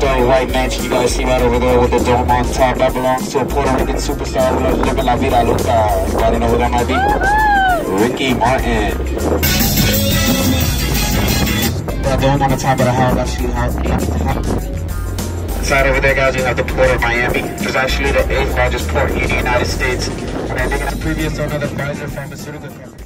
giant white mansion you guys see right over there with the dome on top. That belongs to a Puerto Rican superstar who is living la vida loca. Everybody know who that might be? Ricky Martin. That dome on the top of the house actually has inside over there, guys, you have the Port of Miami, which is actually the 8th largest port in the United States. And I think it's the previous owner of the Pfizer Pharmaceutical Company.